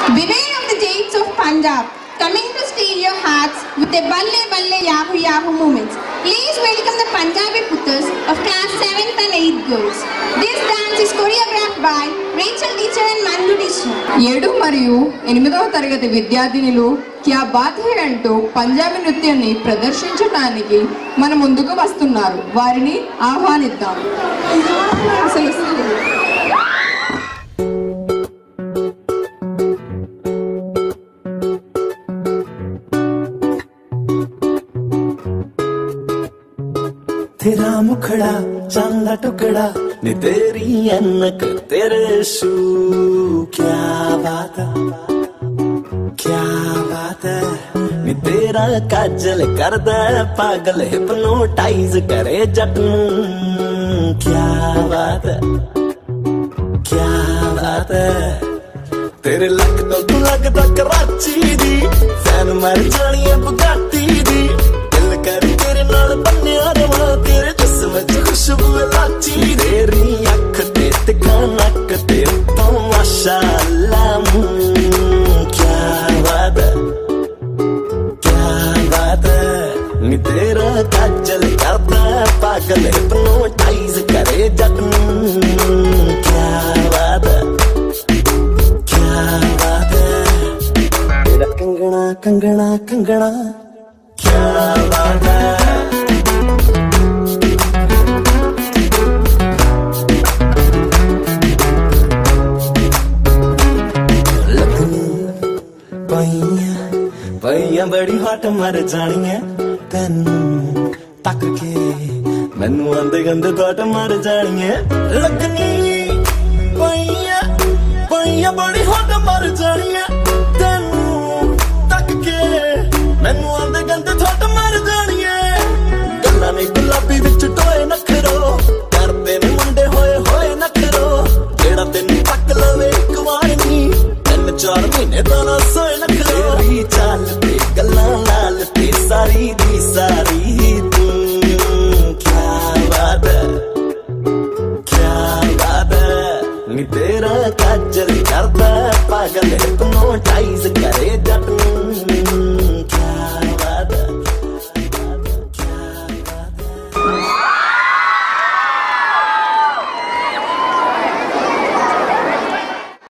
Beware of the dates of Punjab, coming to steal your hearts with their balle balle yahoo yahoo moments. Please welcome the Punjabi Puttas of class 7th and 8th girls. This dance is choreographed by Rachel teacher and Mandu teacher. 7 మరియు 8వ తరగతి విద్యార్థినులు క్యా bath high అంటూ పంజాబీ నృత్యాన్ని ప్రదర్శించడానికి మన ముందుకు వస్తున్నారు. వారిని ఆహ్వానిద్దాం. तेरा मुखड़ा चांदा टुकड़ा ने तेरी अनक तेरे शू क्या बात है नी तेरा काजल कर दे पागल हिप्नोटाइज करे जट क्या बात है तेरे लक तो लगदा कराची दी फैन मर जानी है बुगाटी दी दिल कर तेरे नाल बन्निया रवा तेरे जिस्म च खुशबू लाची तेरी अख ते तिखा नक ते तो माशाअल्लाह क्या बात है नी तेरा काजल करदा पागल हिप्नोटाइज करे जट क्या बात है तेरा कंगना कंगना कंगना क्या बात है पईया बड़ी हट मर जानी है तेनू तक के मैनू आंदे गंदे थोट मर जानी है लगनी पईया बड़ी हट मर जानी है